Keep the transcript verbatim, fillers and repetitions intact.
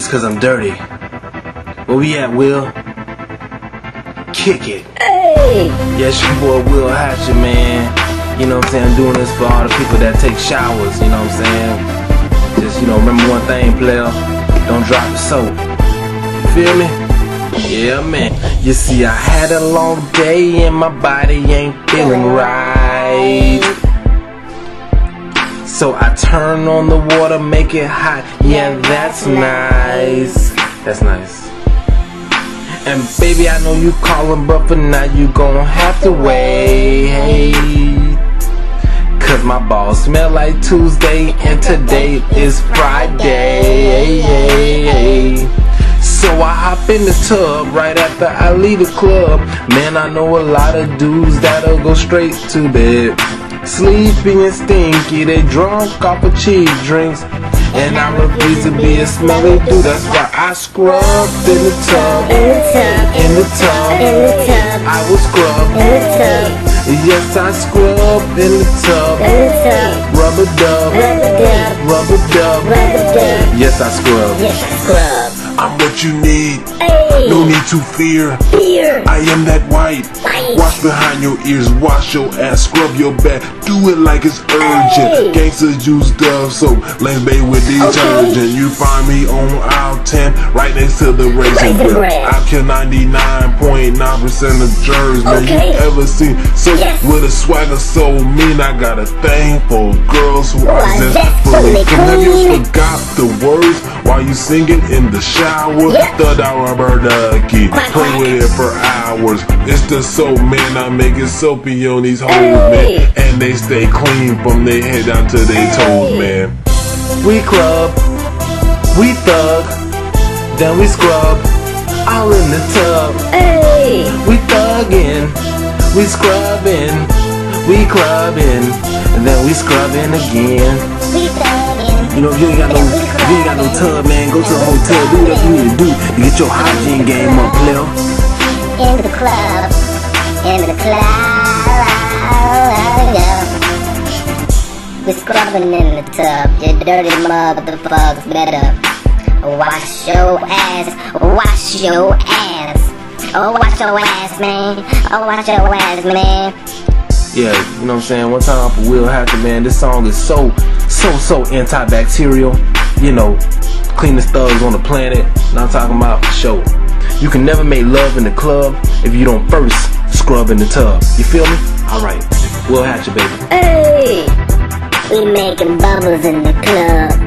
It's cause I'm dirty. Where we at, Will? Kick it. Hey! Yes, your boy Will Hatcher, man. You know what I'm saying? I'm doing this for all the people that take showers, you know what I'm saying? Just, you know, remember one thing, player. Don't drop the soap. You feel me? Yeah, man. You see, I had a long day and my body ain't feeling right. So I turn on the water, make it hot. Yeah, that's nice. That's nice. And baby, I know you calling, but for now you gon' have to wait. Cause my balls smell like Tuesday and today is Friday. So I hop in the tub right after I leave the club. Man, I know a lot of dudes that'll go straight to bed. Sleepy and stinky, they drunk off of cheap drinks. And I refuse to be a smelly dude. That's why I scrub in the tub. In the tub. In the tub. I will scrub. In the tub. Yes, I scrub in the tub. In the tub. Rubber dub. Rubber dub. Rubber dub. Rubber dub. Yes, I scrub. Yes, I scrub. I'm what you need. Hey. No need to fear. Fear. I am that white. White. Wash behind your ears. Wash your ass. Scrub your back. Do it like it's urgent. Hey. Gangstas use Dove soap. Lens bathe with detergent. Okay. You find me on aisle ten, right next to the Raisin Bran. I kill ninety-nine point nine percent of germs, man. Okay. You ever seen soap Yes. with a swagger so mean? I got a thing for girls who are Well, just fully clean. Have you clean. forgot the words while you singing in the shower? Yep. The rubber ducky, Quack, play quack. with it for hours. It's the soap, man. I make it soapy on these hoes, Hey. man, and they stay clean from their head down to their toes, man. We club, we thug, then we scrub, all in the tub. Hey! We thuggin', we scrubbin', we clubbin', and then we scrubbin' again. We thuggin'. You know, if you ain't got no, if you ain't got no tub, man, go to a hotel, do whatever you need to do to get your hygiene game up, player. Into the club, into the club. We scrubbing in the tub, you dirty motherfuckers better wash your ass, wash your ass. Oh, wash your ass, man. Oh, wash your ass, man. Yeah, you know what I'm saying? One time for Will Hatcher, man, this song is so, so, so antibacterial. You know, cleanest thugs on the planet. And I'm talking about show. You can never make love in the club if you don't first scrub in the tub. You feel me? Alright, Will Hatcher, baby. Hey! We making bubbles in the club.